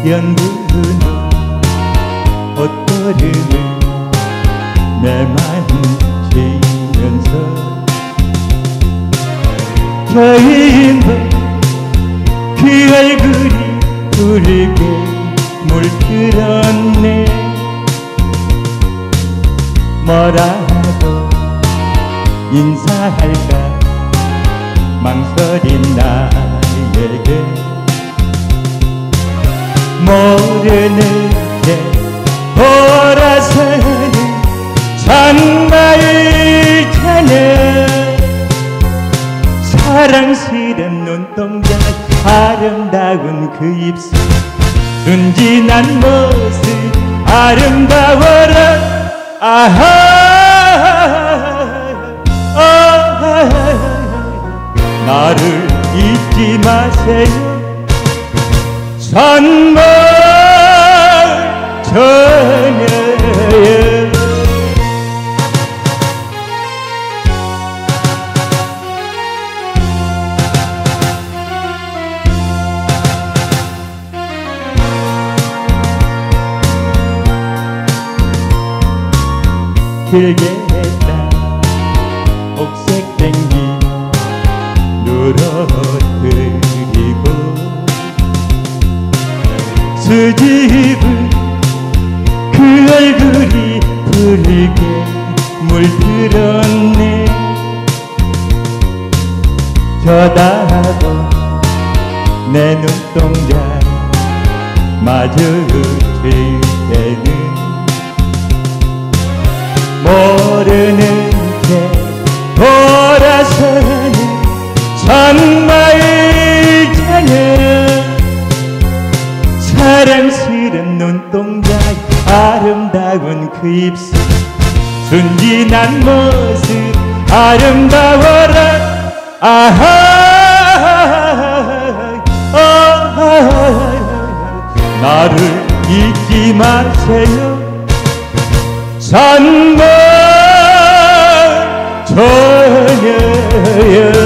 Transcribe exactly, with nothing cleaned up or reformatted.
연분은 옷걸음을 매만지면서 겨인번 그 얼굴이 붉게 물들었네. 뭐라고 인사할까 망설인 나에게 모르는 채 돌아서는 정말잖아. 사랑스런 눈동자 아름다운 그 입술 순진한 모습 아름다워라. 아하 아하 나를 잊지 마세요. 정말 전혀요. 길게 했다 옥색 땡기 누러뜨리고 수줍은 그 얼굴이 붉게 물들었네. 쳐다본 내 눈동자 마주칠 때는 모르는 채 돌아서는 정말잖아. 사랑스런 눈동자 아름다운 그 입술 순진한 모습 아름다워라. 아하 아하 나를 잊지 마세요. 정말 전혀요.